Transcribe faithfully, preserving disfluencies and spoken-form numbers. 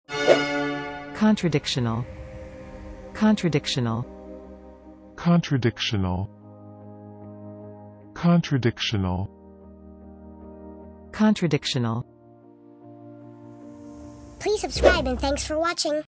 Contradictional. Contradictional. Contradictional. Contradictional. Contradictional. Please subscribe and thanks for watching.